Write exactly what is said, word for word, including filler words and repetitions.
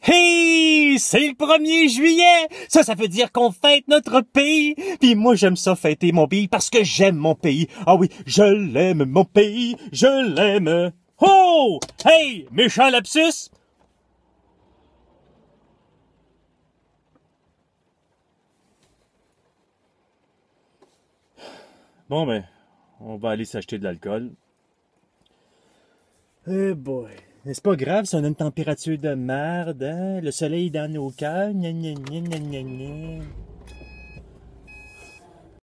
Hey, c'est le premier juillet! Ça, ça veut dire qu'on fête notre pays. Puis moi, j'aime ça fêter mon pays parce que j'aime mon pays. Ah oui, je l'aime, mon pays, je l'aime. Oh! Hey, méchant lapsus! Bon, ben, on va aller s'acheter de l'alcool. Eh boy, c'est pas grave si on a une température de merde, hein? Le soleil dans nos cœurs, gna gna gna gna gna gna.